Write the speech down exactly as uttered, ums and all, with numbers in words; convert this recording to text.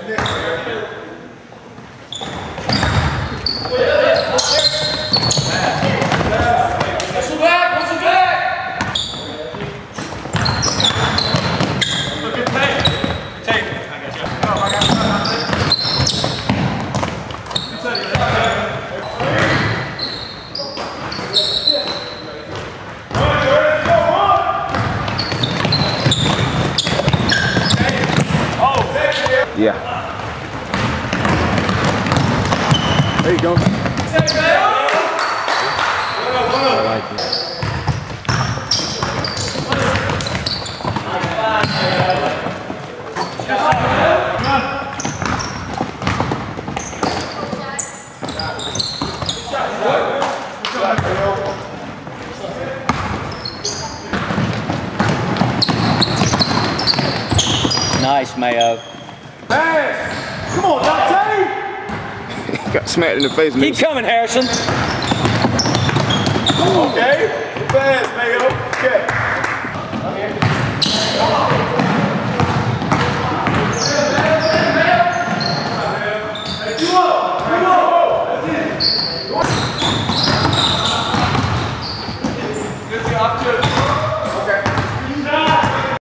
Yeah. There you go. I like it. Nice, Mayo. Hey! Come on, Dante! He got smacked in the face. Keep coming, Harrison. Okay. Fast, Mayo. Okay. Hey, two up. Two up. That's it.